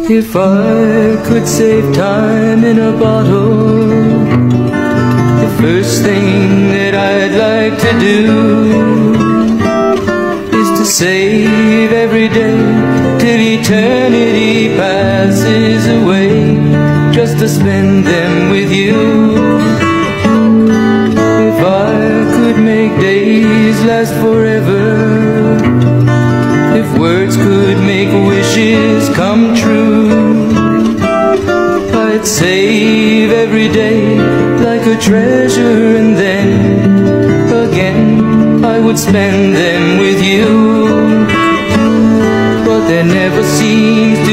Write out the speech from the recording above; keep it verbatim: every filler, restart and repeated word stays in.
If I could save time in a bottle, the first thing that I'd like to do is to save every day till eternity passes away, just to spend them with you. If I could make days last forever, if words could make wishes come true, I'd save every day like a treasure, and then again I would spend them with you. But there never seems